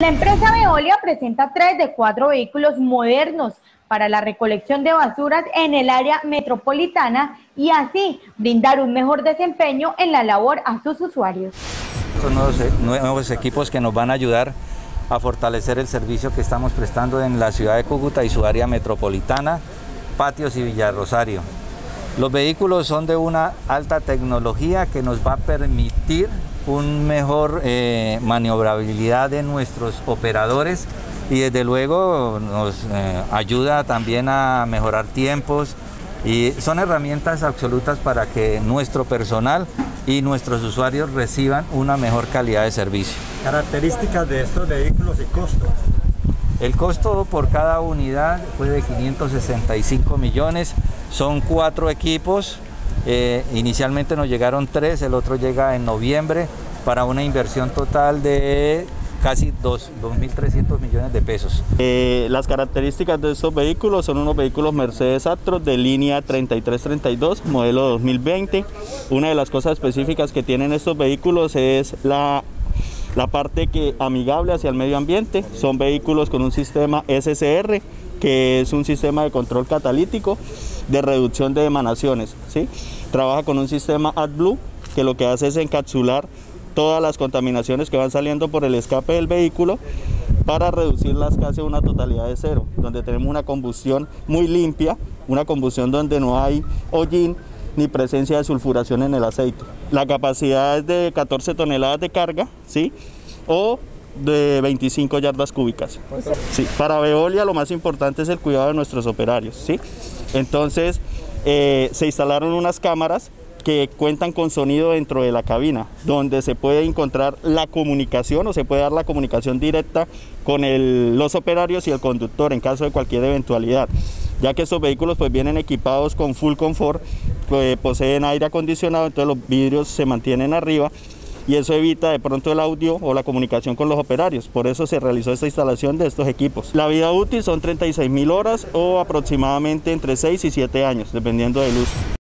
La empresa Veolia presenta 3 de 4 vehículos modernos para la recolección de basuras en el área metropolitana y así brindar un mejor desempeño en la labor a sus usuarios. Son nuevos equipos que nos van a ayudar a fortalecer el servicio que estamos prestando en la ciudad de Cúcuta y su área metropolitana, Patios y Villarrosario. Los vehículos son de una alta tecnología que nos va a permitir una mejor maniobrabilidad de nuestros operadores y desde luego nos ayuda también a mejorar tiempos y son herramientas absolutas para que nuestro personal y nuestros usuarios reciban una mejor calidad de servicio. Características de estos vehículos y costos. El costo por cada unidad fue de 565 millones, son 4 equipos, inicialmente nos llegaron 3, el otro llega en noviembre para una inversión total de casi 2.300 millones de pesos. Las características de estos vehículos son unos vehículos Mercedes Actros de línea 3332, modelo 2020. Una de las cosas específicas que tienen estos vehículos es la parte amigable hacia el medio ambiente. Son vehículos con un sistema SCR, que es un sistema de control catalítico de reducción de emanaciones, ¿sí? Trabaja con un sistema AdBlue, que lo que hace es encapsular todas las contaminaciones que van saliendo por el escape del vehículo para reducirlas casi a una totalidad de cero, donde tenemos una combustión muy limpia, una combustión donde no hay hollín ni presencia de sulfuración en el aceite. La capacidad es de 14 toneladas de carga, ¿sí? O de 25 yardas cúbicas. Sí, para Veolia lo más importante es el cuidado de nuestros operarios, ¿sí? Entonces se instalaron unas cámaras que cuentan con sonido dentro de la cabina, donde se puede encontrar la comunicación o se puede dar la comunicación directa con los operarios y el conductor en caso de cualquier eventualidad, ya que estos vehículos pues vienen equipados con full confort, poseen aire acondicionado, entonces los vidrios se mantienen arriba y eso evita de pronto el audio o la comunicación con los operarios. Por eso se realizó esta instalación de estos equipos. La vida útil son 36.000 horas o aproximadamente entre 6 y 7 años, dependiendo del uso.